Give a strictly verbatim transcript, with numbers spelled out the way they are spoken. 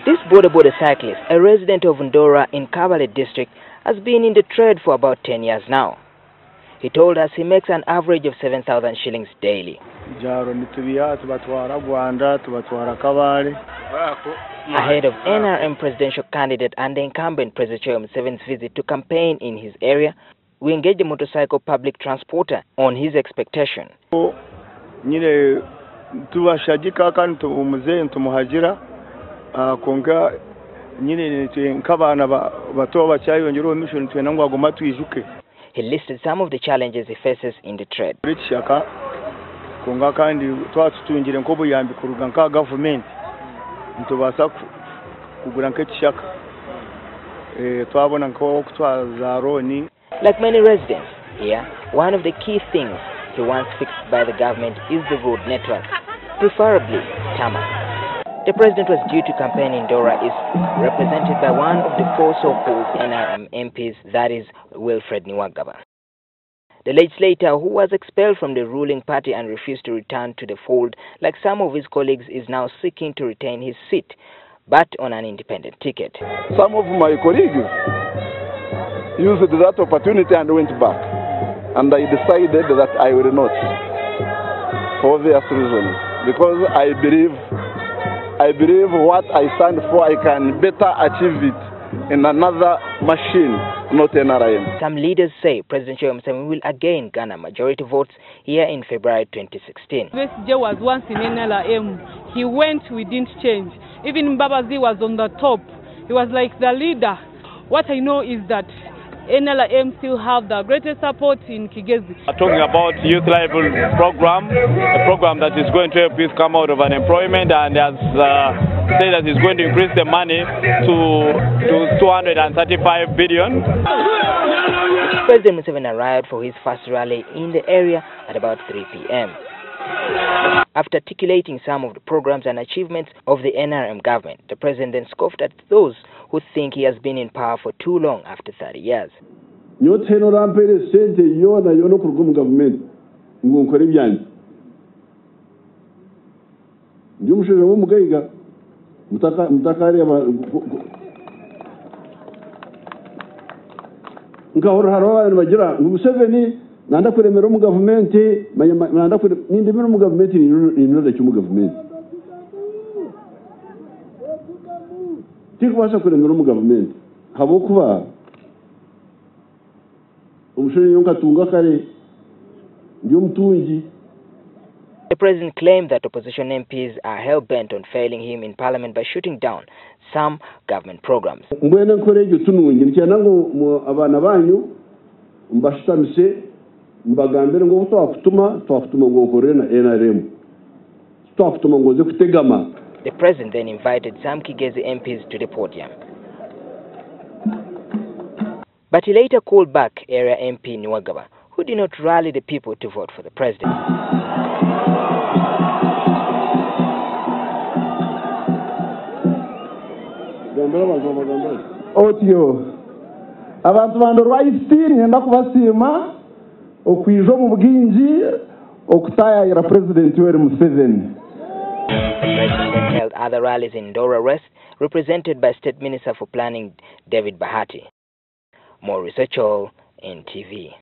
This border border cyclist, a resident of Ndorwa in Kabale district, has been in the trade for about ten years now. He told us he makes an average of seven thousand shillings daily. Ahead of N R M presidential candidate and the incumbent President Yoweri Museveni's visit to campaign in his area, we engaged a motorcycle public transporter on his expectation. He listed some of the challenges he faces in the trade. Like many residents here, one of the key things he wants fixed by the government is the road network, preferably tarmac. The president was due to campaign in Ndorwa is represented by one of the four so-called N R M M Ps, that is Wilfred Niwagaba. The legislator, who was expelled from the ruling party and refused to return to the fold, like some of his colleagues, is now seeking to retain his seat, but on an independent ticket. Some of my colleagues used that opportunity and went back, and I decided that I will not, for various reasons, because I believe I believe what I stand for, I can better achieve it in another machine, not N R M. Some leaders say President Yoweri Museveni will again garner majority votes here in February twenty sixteen. S J was once in N R M. He went, we didn't change. Even Mbabazi was on the top. He was like the leader. What I know is that N L M still have the greatest support in Kigezi. Talking about youth livelihood program, a program that is going to help youth come out of unemployment, and has uh, said that it's going to increase the money to, to two hundred thirty-five billion. President Museveni arrived for his first rally in the area at about three p m After articulating some of the programs and achievements of the N R M government, the president then scoffed at those who think he has been in power for too long after thirty years. Nanda kuremera mu government nanda kuremera mu government ni nada cy'umu government tikubasha kuremera mu government habo kuba umushuri yonka tunga kare ndiyo mtungi. The president claimed that opposition M Ps are hell-bent on failing him in parliament by shooting down some government programs. Mbwene nkorejo tunungi nicyana ngo abana banyu mbashitamise mbagambira ngo twafutuma twafutuma ngo ukore na N R M twafutuma ngo ze kutegama. The president then invited some Kigezi M Ps to the podium, but he later called back area M P Niwagaba, who did not rally the people to vote for the president. Otio abantu bandorwa isitini ngenda kubasima okwijo mu bwinji okutaya ira President Yoweri Museveni. The president held other rallies in Ndorwa West, represented by State Minister for Planning David Bahati. More research all N T V.